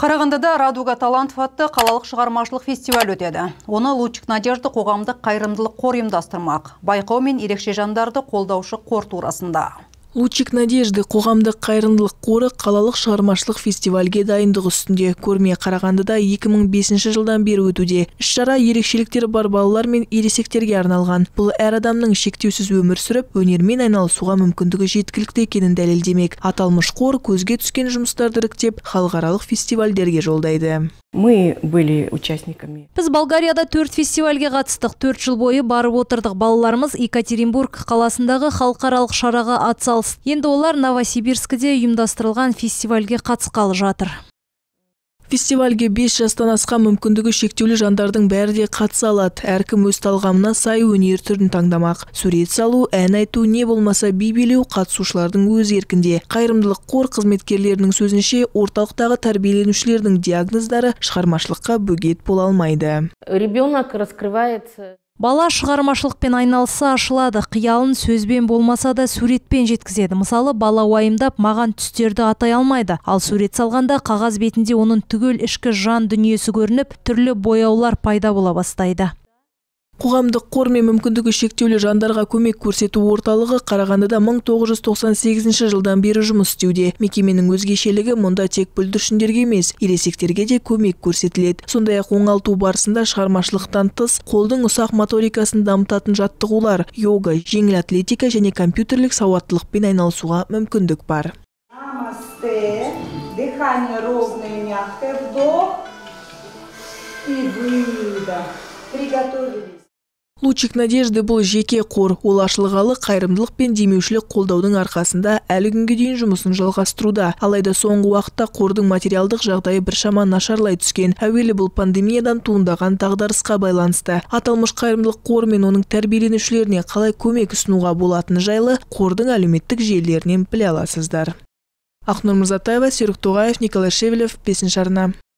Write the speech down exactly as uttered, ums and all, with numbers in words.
Қарағандыда Радуга талантов атты қалалық шығармашылық фестиваль өтеді. Оны Лучик Надежды қоғамдық қайырымдылық қор ұйымдастырмақ. Байқау мен ерекше жандарды қолдаушы қор турасында. Лучик Надежды қоғамдық қайырымдылық қоры қалалық шығармашылық фестивальге дайындық үстінде. Көрме Қарағандыда екі мың бесінші жылдан бері өтуде. Іс-шара ерекшеліктері бар балалар мен ересектерге арналған. Бұл әр адамның шектеусіз өмір сүріп, өнермен айналысуға мүмкіндігі жеткілікті екенін дәлелдемек. Аталмыш қор көзге түскен жұмыстарды іріктеп, халықаралық фестивальдерге жолдайды. Мы были участниками. Біз Болгарияда төрт фестивальге қатыстық. Төрт жыл бойы барып отырдық. Балаларымыз Екатеринбург қаласындағы халықаралық шараға атсалысты. Енді олар Новосибирскіде ұйымдастырылған фестивальге қатысқалы жатыр. Фестивальге бес жастан асқан мүмкіндігі шектеулі жандардың бәрі де қатыса алады. Әркім өз талғамына сай өнер түрін таңдамақ. Сурет салу, ән айту, не болмаса би билеу қатысушылардың өз еркінде. Қайырымдылық қор қызметкерлерінің сөзінше, орталықтағы тәрбиеленушілердің диагноздары шығармашылыққа бөгет бола алмайды. Ребенок раскрывается. Бала шығармашылықпен айналысы ашылады, қиялын сөзбен болмаса да суретпен жеткізеді. Мысалы, бала уайымдап маған түстерді атай алмайды, ал сурет салғанда қағаз бетінде оның түгел ішкі жан дүниесі көрініп, түрлі бояулар пайда бола бастайды. Қоғамдық қор мен мүмкіндігі шектеулі жандарға көмек көрсету орталығы Қарағандыда мың тоғыз жүз тоқсан сегізінші жылдан бері жұмыс істеуде. Мекеменің өзгешелігі мұнда тек бүлдіршіндерге емес, ересектерге де көмек көрсетіледі. Сондай-ақ оңалту барысында шығармашылықтан тыс қолдың ұсақ моторикасын дамытатын жаттығулар, йога, жеңіл атлетика және компьютерлік сауаттылықпен айналысуға мүмкіндік бар. Намасте, дыхание ровное, мягкое, вдох и выдох. Приготовились. Лучик Надежды бұл жеке қор, ол ашылғалы қайырымдылық пен демеушілік қолдаудың арқасында әлі күнге дейін жұмысын жалғастыруда. Алайда соңғы уақытта қордың материалдық жағдайы біршама нашарлай түскен. Әуелі бұл пандемиядан туындаған дағдарысқа байланысты. Аталмыш қайырымдылық қор мен оның тәрбиеленушілеріне қалай көмек ұсынуға болатыны жайлы қордың әлеуметтік желілерінен біле аласыздар. Ақнұр Мырзатаева, Серік Тоғаев, Николай Шевелев, бесінші арна.